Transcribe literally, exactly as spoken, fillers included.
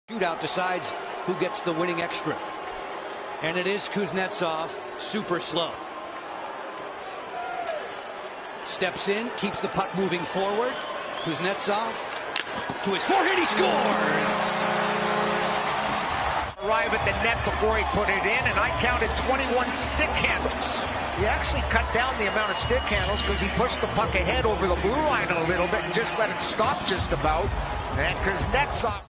Shootout decides who gets the winning extra. And it is Kuznetsov, super slow. Steps in, keeps the puck moving forward. Kuznetsov to his forehand, he scores! Arrive at the net before he put it in, and I counted twenty-one stick handles. He actually cut down the amount of stick handles because he pushed the puck ahead over the blue line a little bit and just let it stop just about. And Kuznetsov